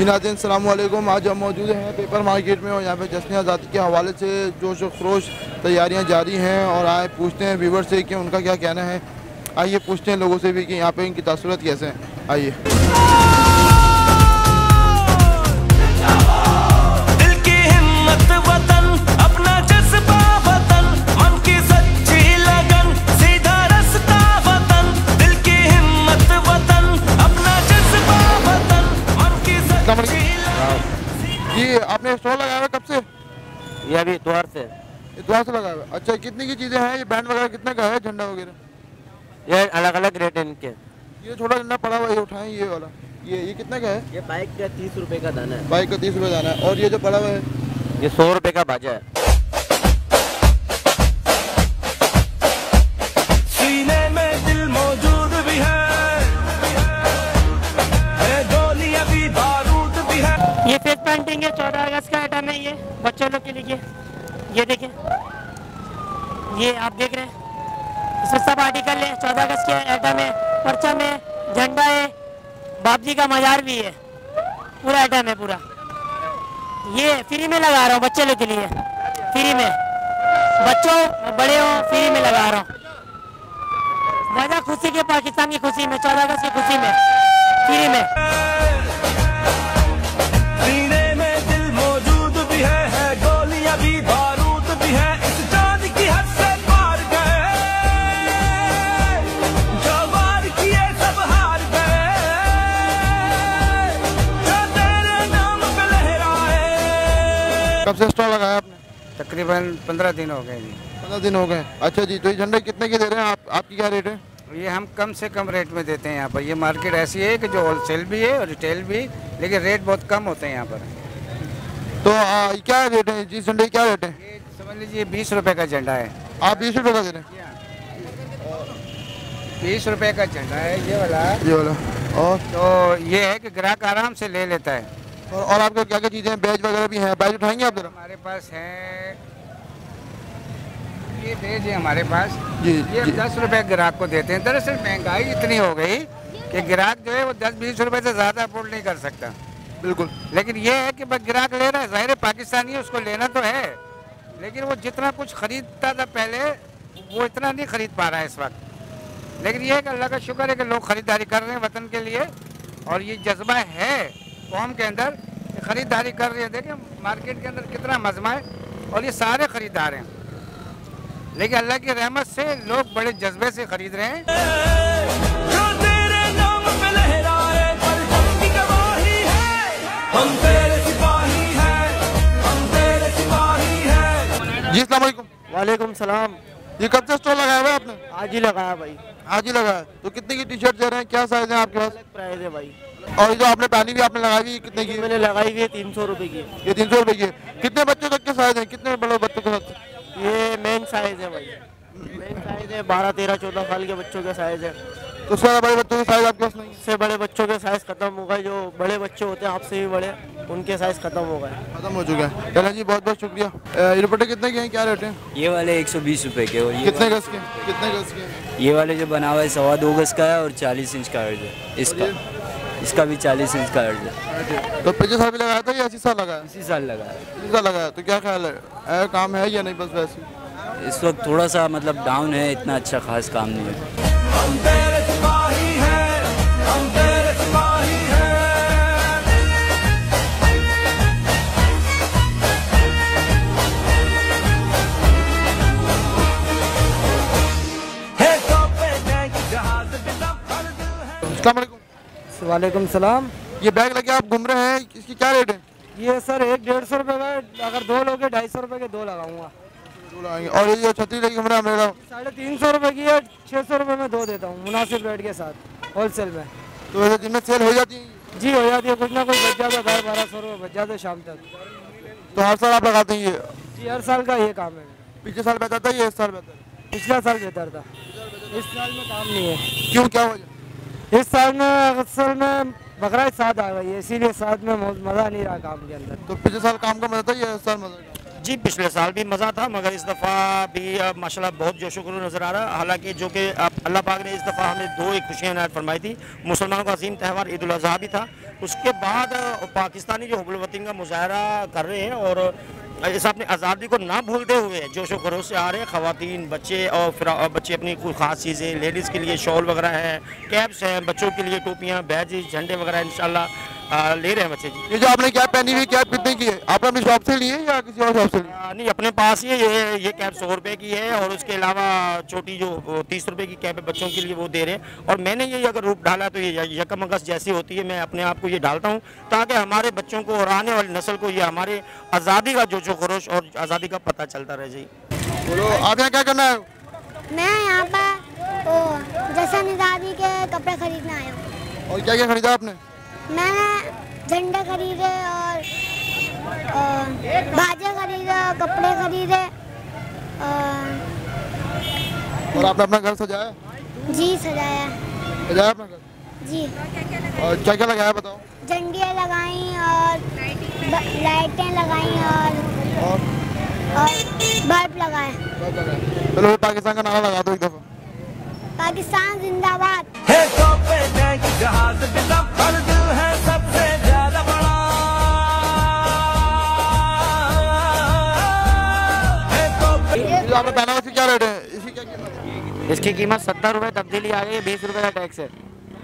जी नाज़रीन अस्सलाम वालेकुम। आज हम मौजूद हैं पेपर मार्केट में और यहाँ पे जश्न आज़ादी के हवाले से जोश व खरोश तैयारियाँ जारी हैं और आए पूछते हैं व्यूवर से कि उनका क्या कहना है। आइए पूछते हैं लोगों से भी कि यहाँ पे इनकी तासुरात कैसे हैं। आइए। दिल की हिम्मत वतन, अपना जज्बा वतन, मन की सच्ची लगन, सीधा रास्ता वतन। दिल की हिम्मत वतन, अपना जज्बा वतन, मन की सच्ची लगन। जी आपने स्टॉल लगाया हुआ कब से? ये अभी द्वार से लगाया हुआ। अच्छा कितनी की चीज़ें हैं? ये बैंड वगैरह कितने का है? झंडा वगैरह ये अलग अलग रेट है इनके। ये छोटा झंडा पड़ा हुआ, ये उठाएं ये वाला, ये कितने का है? ये बाइक का 30 रुपए का दाना है। बाइक का 30 रुपये दाना है। और ये जो पड़ा हुआ है ये 100 रुपए का बाजा है। सीने में दिल मौजूद भी है, गोलियां भी बारूद भी है। ये फेस पेंटिंग है, 14 अगस्त का आइटम है ये बच्चों लोग के लिए। ये देखें, ये आप देख रहे हैं इसमें सब आर्टिकल है। 14 अगस्त के आइटम है, परचम है, झंडा है, बाप जी का मजार भी है, पूरा आइटम है पूरा। ये फ्री में लगा रहा हूँ बच्चे लोग के लिए, फ्री में, बच्चों बड़े हो फ्री में लगा रहा हूँ। वजह खुशी के, पाकिस्तान की खुशी में, 14 अगस्त की खुशी में, फ्री में। सीने में दिल मौजूद भी है, गोलियां भी बारूद भी है। इस चांद की हद से पार गए, जो वार किए सब हार गए, जो तेरे नाम पे लहराए। कब से स्टॉल लगाया आपने? तकरीबन 15 दिन हो गए जी। 15 दिन हो गए। अच्छा जी, तो ये झंडे कितने के दे रहे हैं आप? आपकी क्या रेट है? ये हम कम से कम रेट में देते हैं यहाँ पर। ये मार्केट ऐसी है कि जो होलसेल भी है और रिटेल भी, लेकिन रेट बहुत कम होते हैं यहाँ पर। तो क्या रेट है जी झंडे? क्या रेट है? ये समझ लीजिए 20 रुपए का झंडा है। आप 20 रुपये का दे रहे हैं? 20 रुपए का झंडा है ये वाला। ये वाला। और तो ये है कि ग्राहक आराम से ले लेता है। और आपके क्या क्या चीज़ें हैं? बैज वगैरह भी हैं? बैज उठाएंगे आप जरा? हमारे पास है ये बैज है हमारे पास जी ये जी। 10 रुपए ग्राहक को देते हैं। दरअसल महंगाई इतनी हो गई कि ग्राहक जो है वो 10-20 रुपए से ज़्यादा अफोर्ड नहीं कर सकता। बिल्कुल। लेकिन ये है कि बस ग्राहक ले रहा है, ज़ाहिर है पाकिस्तानी है, उसको लेना तो है, लेकिन वो जितना कुछ खरीदता था पहले वो इतना नहीं खरीद पा रहा है इस वक्त। लेकिन ये है कि अल्लाह का शुक्र है कि लोग खरीदारी कर रहे हैं वतन के लिए, और ये जज्बा है कौम के अंदर कि खरीदारी कर रहे हैं। देखिए मार्केट के अंदर कितना मजमा है और ये सारे खरीदार हैं, लेकिन अल्लाह की रहमत से लोग बड़े जज्बे से खरीद रहे हैं। जो तेरे नाम पे लहराए, परचम की गवाही है, हम तेरे सिपाही हैं, हम तेरे सिपाही हैं। जी अस्सलाम वालेकुम। वालेकुम सलाम। ये कब से स्टॉल लगाया हुआ है आपने? आज ही लगाया भाई। आज ही लगाया। तो कितने की टी शर्ट दे रहे हैं? क्या साइज है आपके पास? अलग प्राइस है भाई। और ये जो आपने पहनी हुई आपने लगाई हुई कितने की? मैंने लगाई हुई है 300 रुपए की। ये 300 रुपये की है। कितने बच्चों तक के साइज हैं? कितने बड़े बच्चों के साथ? ये मेन साइज है भाई, मेन साइज है 12, 13, 14 साल के बच्चों का साइज है। तो उससे ज़्यादा बड़े बच्चों के साइज आपके पास नहीं है? इससे बड़े बच्चों के साइज खत्म हो गए। जो बड़े बच्चे होते हैं आपसे भी बड़े, उनके साइज खत्म हो गए, खत्म हो चुका है। चलें जी, बहुत बहुत शुक्रिया। ये दुपट्टे कितने के हैं? क्या रेट है? ये वाले 120 रुपए के। और ये कितने गज के? कितने गज के? ये वाले जो बना हुआ है 2.25 गज का है और 40 इंच का अर्ज है इसका। इसका भी 40 इंच का अर्ज है। तो पिछले साल भी लगाया था या इसी साल लगाया? इसी साल लगा है। इसी साल लगाया। तो क्या ख्याल है, काम है या नहीं? बस वैसे इस वक्त थोड़ा सा मतलब डाउन है, इतना अच्छा खास काम नहीं है। हम तेरे सिपाही हैं, हम तेरे सिपाही हैं। है तोपे टैंक जहाज बिना फर्द है। अस्सलाम वालेकुम। वालेकुम सलाम। ये बैग लेके आप घूम रहे हैं, इसकी क्या रेट है? ये सर एक 150 रुपए का, अगर दो लोगे 250 रुपए के दो लगाऊंगा। और ये जो छतरी लेके घूम रहा है मेरा 350 रुपए की है, 600 रुपए में दो देता हूँ मुनासिब रेट के साथ होलसेल में। तो वैसे दिन में सेल हो जाती है? जी हो जाती है, कुछ ना कुछ बच जाता है, 1200 रुपये बच जाते शाम तक। तो हर साल आप लगाते हैं ये? जी हर साल का ये काम है। पिछले साल बेहतर था या इस साल बेहतर? पिछला साल बेहतर था, इस साल में काम नहीं है। क्यों, क्या वजह? इस साल में असल में बकरीद साथ आ गई है, इसीलिए साथ में मज़ा नहीं रहा काम के अंदर। तो पिछले साल काम का मजा था या इस साल मजा? जी पिछले साल भी मज़ा था, मगर इस दफ़ा भी माशाल्लाह बहुत जोशो खरोश नज़र आ रहा है। हालांकि जो कि आप अल्लाह पाक ने इस दफ़ा हमें 2 एक खुशियाँ इनायत फरमाई थी। मुसलमानों का अजीम त्यौहार ईद उल अज़हा भी था। उसके बाद पाकिस्तानी जो हुब्बुल वतन का मुजाहरा कर रहे हैं और इस अपनी आज़ादी को ना भूलते हुए जोश व खरोश से आ रहे हैं। ख़वातीन, बच्चे और फिर बच्चे अपनी कोई ख़ास चीज़ें, लेडीज़ के लिए शॉल वगैरह है, कैप्स हैं, बच्चों के लिए टोपियाँ, बैजेस, झंडे वगैरह इंशाल्लाह ले रहे हैं बच्चे जी। ये जो आपने कैप पहनी हुई, कैप कितने की है? आपने अपनी शॉप से ली है या किसी और शॉप से ली? नहीं, अपने पास ही ये कैप 100 रुपये की है और उसके अलावा छोटी जो 30 रुपये की कैप है बच्चों के लिए वो दे रहे हैं। और मैंने ये अगर रूप डाला तो ये यकम अगस्त जैसी होती है, मैं अपने आप को ये डालता हूँ ताकि हमारे बच्चों को और आने वाली नस्ल को ये हमारे आज़ादी का जोशो खरोश और आज़ादी का पता चलता रहे जी। बोलो, आप यहाँ क्या करना है? मैं यहाँ पर जश्न आज़ादी के कपड़े खरीदने आया हूँ। और क्या क्या खरीदा आपने? मैंने झंडे खरीदे और बाजे खरीदे, कपड़े खरीदे और आपने अपना घर सजाया? जी सजाया अपना घर जी। और क्या क्या लगाया बताओ? झंडियाँ लगाई और लाइटें लगाई और बल्ब लगाए। चलो पाकिस्तान का नारा लगा दो एक दफ़ा। पाकिस्तान जिंदाबाद। है तो पे टैंक जहाज बिना पर दिल है सबसे ज्यादा बड़ा। है तो जो आपने पहना उसकी क्या रेट है? इसकी क्या कीमत है? इसकी कीमत 70 रुपये, तब्दीली आ गई है, 20 रुपये का टैक्स है।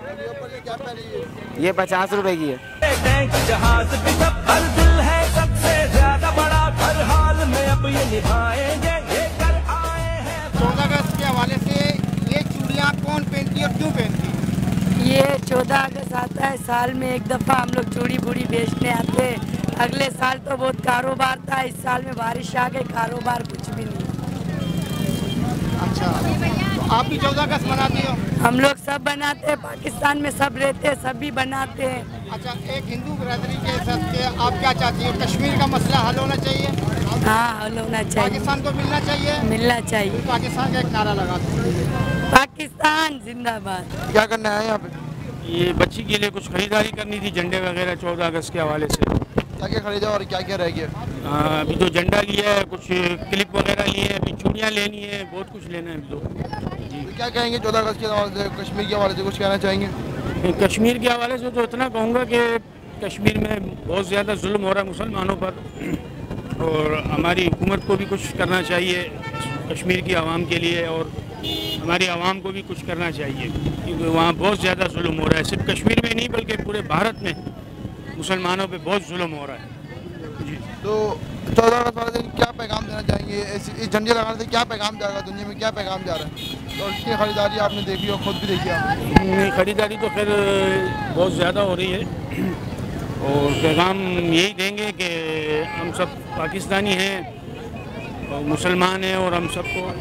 ये 50 रुपये की है। टैंक जहाज बिना पर दिल है सबसे ज्यादा बड़ा। हर हाल में अब ये निभाएंगे, ये कर आए हैं। 14 अगस्त के हवाले से ये चूड़ियाँ कौन पहनती है और क्यों पहनती है? ये 14 अगस्त आता है, साल में एक दफ़ा हम लोग चूड़ी बूड़ी बेचने आते हैं। अगले साल तो बहुत कारोबार था, इस साल में बारिश आ गई, कारोबार कुछ भी नहीं। अच्छा, तो आप भी 14 अगस्त मनाती हो? हम लोग सब बनाते हैं, पाकिस्तान में सब रहते हैं, सब भी बनाते हैं। अच्छा, एक हिंदू बिरादरी के हिसाब से आप क्या चाहती हो? कश्मीर का मसला हल होना चाहिए? हाँ, हल होना चाहिए, पाकिस्तान को मिलना चाहिए? मिलना चाहिए। पाकिस्तान का एक नारा लगाते हैं, पाकिस्तान जिंदाबाद। क्या करना है यहाँ पे? ये बच्ची के लिए कुछ खरीदारी करनी थी, झंडे वगैरह 14 अगस्त के हवाले से। क्या क्या खरीदा और क्या क्या रह गया? अभी तो झंडा लिया है, कुछ क्लिप वगैरह लिए हैं, अभी चूड़ियाँ लेनी है, बहुत कुछ लेना है अभी तो। तो क्या कहेंगे 14 अगस्त के हवाले से, कश्मीर के हवाले से कुछ कहना चाहेंगे? कश्मीर के हवाले से तो इतना कहूँगा कि कश्मीर में बहुत ज़्यादा जुल्म हो रहा है मुसलमानों पर और हमारी हुकूमत को भी कुछ करना चाहिए कश्मीर की आवाम के लिए और हमारी आवाम को भी कुछ करना चाहिए क्योंकि वहाँ बहुत ज़्यादा जुल्म हो रहा है। सिर्फ कश्मीर में नहीं बल्कि पूरे भारत में मुसलमानों पे बहुत जुल्म हो रहा है जी। तो 14 अगस्त वाले दिन क्या पैगाम देना चाहेंगे? इस झंडे लगाने से क्या पैगाम जाएगा, दुनिया में क्या पैगाम जा रहा है? तो इसकी खरीदारी आपने देखी और खुद भी देखी आपने? खरीदारी तो खैर बहुत ज़्यादा हो रही है और पैगाम यही देंगे कि हम सब पाकिस्तानी हैं और मुसलमान हैं और हम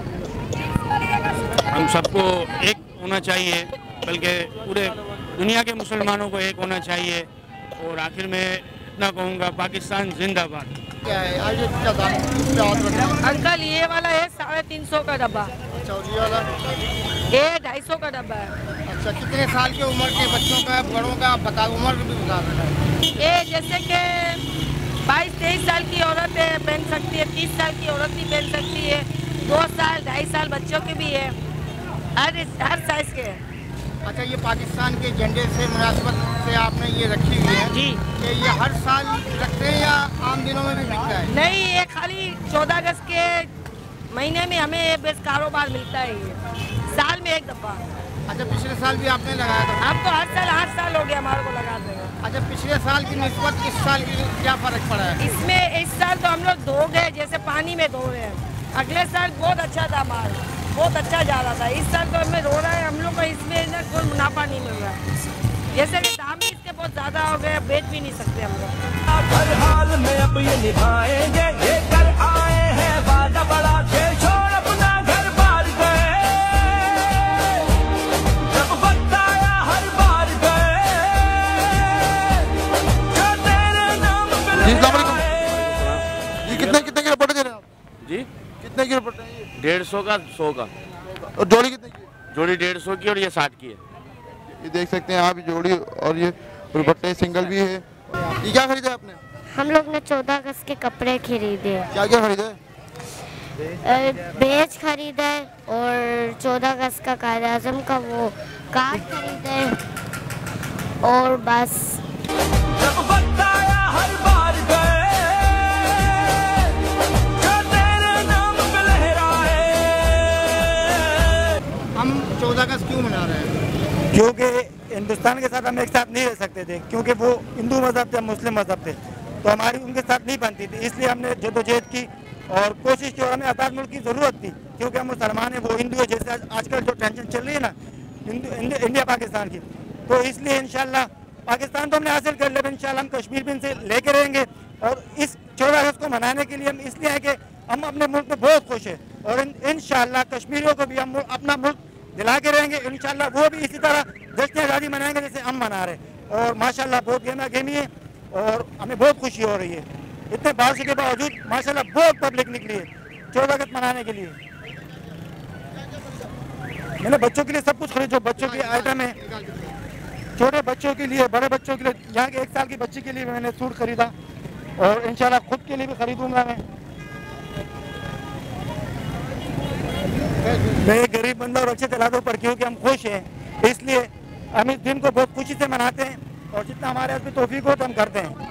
सबको एक होना चाहिए, बल्कि पूरे दुनिया के मुसलमानों को एक होना चाहिए। और आखिर में इतना कहूँगा, पाकिस्तान जिंदाबाद। क्या है आज क्या दाम क्या ऑर्डर है? अंकल ये वाला है 350 का डब्बा, अच्छा, और ये वाला? ये 250 का डब्बा है। अच्छा, कितने साल की उम्र के बच्चों का, बड़ों का आप बता, उम्र भी बता देना। ये जैसे कि 22-23 साल की औरत है पहन सकती है, 30 साल की औरत भी पहन सकती है, 2 साल 2.5 साल बच्चों के भी है, हर साइज के है। अच्छा, ये पाकिस्तान के झंडे से मुनासिबत से आपने ये रखी हुई है जी। कि ये हर साल रखते हैं या आम दिनों में भी बिकता है? नहीं, ये खाली 14 अगस्त के महीने में हमें बेस कारोबार मिलता है, ये साल में एक दफ़ा। अच्छा, पिछले साल भी आपने लगाया था? अब तो हर साल हो गया हमारे को लगाते हैं। अच्छा, पिछले साल की निस्बत इस साल की क्या फ़र्क पड़ा है? इसमें इस साल तो हम लोग धो गए, जैसे पानी में धो रहे हैं। अगले साल बहुत अच्छा था माल, बहुत अच्छा जा रहा था। इस साल तो हमें रो रहा है, हम लोग को इसमें ना कोई मुनाफा नहीं मिल रहा है। जैसे कि दाम ही इसके बहुत ज़्यादा हो गए, बेच भी नहीं सकते हम लोग। हर हाल में अब ये निभाएंगे, ये कर आए हैं वादा बड़ा। छोड़ अपना घर बार गए, जब वक्त आया हर बार गए, जो तेरे नाम पे जी, अस्सलाम वालेकुम। ये कितने कितने की रिपोर्ट दे रहे हैं आप? जी, कितने की रिपोर्ट है ये? 150 का, 100 का। और जोड़ी कितने की? जोड़ी 150 की और ये 60 की है। ये देख सकते हैं आप, जोड़ी और ये दुपट्टे सिंगल भी है। ये क्या खरीदा आपने? हम लोग ने 14 अगस्त के कपड़े खरीदे। क्या क्या खरीदा? बेच खरीदे और 14 अगस्त का कायद आज़म का वो कार्ड खरीदे और बस। जब वक्त आया हर बार गए, जो तेरे नाम पे लहराए। हम 14 अगस्त क्यों मना रहे हैं? क्योंकि हिंदुस्तान के साथ हम एक साथ नहीं रह सकते थे, क्योंकि वो हिंदू मज़हब थे, मुस्लिम मज़हब थे, तो हमारी उनके साथ नहीं बनती थी। इसलिए हमने जद्दोजहद की और कोशिश की और हमें आज़ाद मुल्क की ज़रूरत थी, क्योंकि हम मुसलमान हैं, वो हिंदू है। जैसे आजकल जो टेंशन चल रही है ना इंडिया पाकिस्तान की, तो इसलिए इंशाल्लाह पाकिस्तान तो हमने हासिल कर लिया, इंशाल्लाह हम कश्मीर भी इनसे लेके रहेंगे। और इस 14 अगस्त को मनाने के लिए हम इसलिए हैं कि हम अपने मुल्क में बहुत खुश हैं और इंशाल्लाह कश्मीरियों को भी हम अपना मुल्क दिला के रहेंगे। इंशाल्लाह वो भी इसी तरह जश्न आज़ादी मनाएंगे जैसे हम मना रहे हैं। और माशाल्लाह बहुत गेमा गेमी है और हमें बहुत खुशी हो रही है। इतने बारिश के बावजूद माशाल्लाह बहुत पब्लिक निकली है 14 अगस्त मनाने के लिए। मैंने बच्चों के लिए सब कुछ खरीदा, जो बच्चों के आइटम है, छोटे बच्चों के लिए, बड़े बच्चों के लिए, यहाँ के 1 साल की बच्ची के लिए भी मैंने सूट खरीदा और इंशाल्लाह खुद के लिए भी खरीदूंगा। मैं एक गरीब बंदा और अच्छे तलादों पर, क्योंकि हम खुश हैं, इसलिए हम इस दिन को बहुत खुशी से मनाते हैं और जितना हमारे हाथ में तौफीक हो तो हम करते हैं।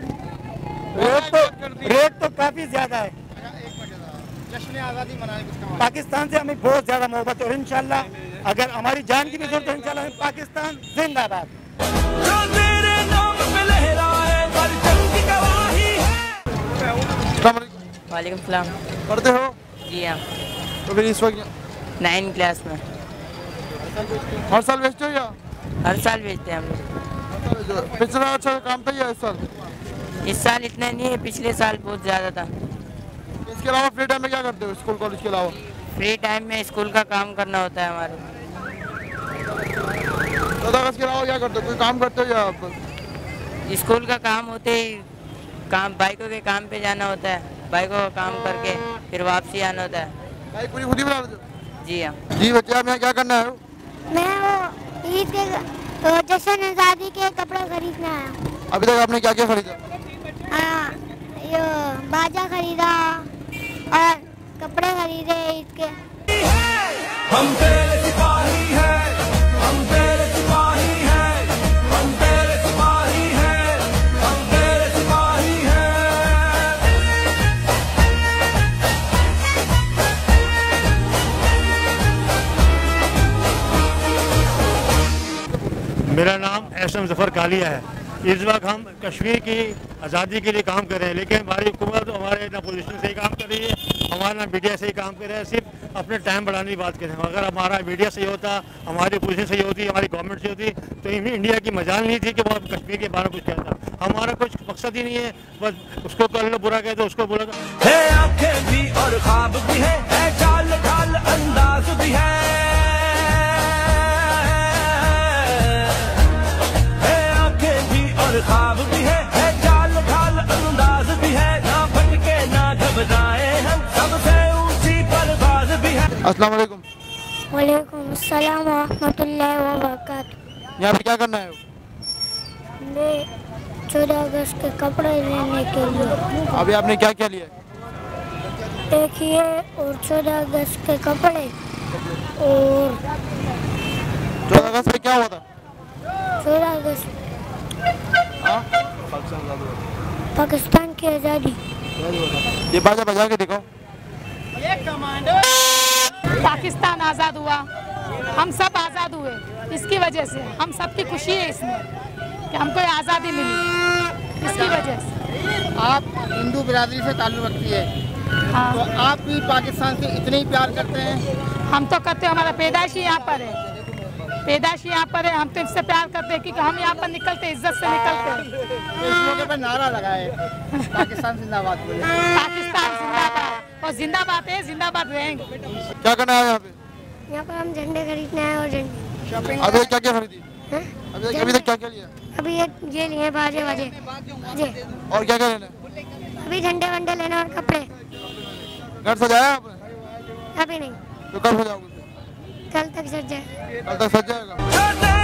रेट तो काफ़ी ज़्यादा है। जश्न आज़ादी मनाने किसका? पाकिस्तान से हमें बहुत ज़्यादा मोहब्बत है और इंशाल्लाह अगर हमारी जान की भी जरूरत है, इंशाल्लाह पाकिस्तान जिंदाबाद। जो तेरे नाम पे लहराए, हर जंग की गवाही है। वालेकुम सलाम। पढ़ते हो? जी हाँ। तो फिर इस वक्त 9 क्लास में। हर साल बेचते हो या? हर साल बेचते हैं हम लोग। पिछला अच्छा काम था या इस साल? इस साल इतना नहीं है, पिछले साल बहुत ज़्यादा था। इसके अलावा फ्री टाइम में क्या करते हो स्कूल कॉलेज के अलावा? फ्री टाइम में स्कूल का काम करना होता है हमारे। 14 अगस्त के अलावा क्या करते हो? कोई काम करते हो या आप? स्कूल का काम होते ही काम, बाइकों के काम पे जाना होता है, बाइकों का काम करके फिर वापसी आना होता है। बाइक पूरी खुद ही बना लेते हो? जी हाँ। जी बच्चे, आप यहाँ क्या करना है? मैं वो ईद के जश्न आज़ादी के कपड़े खरीदने आया हूँ। अभी तक आपने क्या क्या खरीदा? ये बाजा खरीदा और कपड़े खरीदे ईद के। हम तेरे सिपाही हैं, हम तेरे सिपाही हैं, हम तेरे सिपाही हैं, हम तेरे सिपाही हैं। मेरा नाम एसएम जफर कालिया है। इस वक्त हम कश्मीर की आज़ादी के लिए काम कर रहे हैं, लेकिन हमारी हुकूमत हमारे ना पोजीशन से ही काम कर रही है, हमारा ना मीडिया से ही काम कर रहा है, सिर्फ अपने टाइम बढ़ाने की बात कर रहे हैं। अगर हमारा मीडिया सही होता, हमारी पोजीशन सही होती, हमारी गवर्नमेंट सही होती, तो इंडिया की मजाल नहीं थी कि वो कश्मीर के बारे में कुछ कहता। हमारा कुछ मकसद ही नहीं है, बस उसको कर लो बुरा कहते, उसको बुरा है आंखें भी और ख्वाब भी है चाल ढाल अंदाज भी है आंखें भी और ख्वाब भी है चाल ढाल अंदाज भी है। ना भटके ना घबराए हम, सबसे ऊंची परवाज भी है। अस्सलाम वालेकुम। वालेकुम अस्सलाम व रहमतुल्लाहि व बरकातहू। यहाँ पे क्या करना है? मैं 14 अगस्त के कपड़े लेने के लिए। अभी आपने क्या क्या लिया? एक ये और 14 अगस्त के कपड़े और 14 अगस्त पे क्या हुआ था? 14 अगस्त हाँ? पाकिस्तान की आज़ादी। ये बाजा बजा के दिखाओ। ये कमांडो पाकिस्तान आज़ाद हुआ, हम सब आज़ाद हुए, इसकी वजह से हम सबकी खुशी है इसमें कि हमको आज़ादी मिली, इसकी वजह से। आप हिंदू बिरादरी से ताल्लुक़ रखती है, हाँ। तो आप भी पाकिस्तान से इतने ही प्यार करते हैं? हम तो करते हैं, हमारा पैदाइश ही यहाँ पर है, पैदाइश यहाँ पर है, हम तो इससे प्यार करते हैं क्योंकि हम यहाँ पर निकलते इज्जत से निकलते हैं। तो इस मौके पर नारा लगाए पाकिस्तान जिंदाबाद बोले। पाकिस्तान जिंदाबाद और जिंदाबाद है, जिंदाबाद रहेंगे। क्या करना है यहाँ पे? यहाँ पर हम झंडे खरीदने आए और झंडे शॉपिंग। अभी क्या क्या खरीदी? हैं? अभी तक क्या क्या लिया? अभी ये लिए बाजे बाजे और क्या क्या लेना है? अभी झंडे वंडे लेना और कपड़े। घर सजाया आपने? अभी नहीं, तो कब सजाओगे? कल तक सज जाए। कल तक सज जाएगा। जो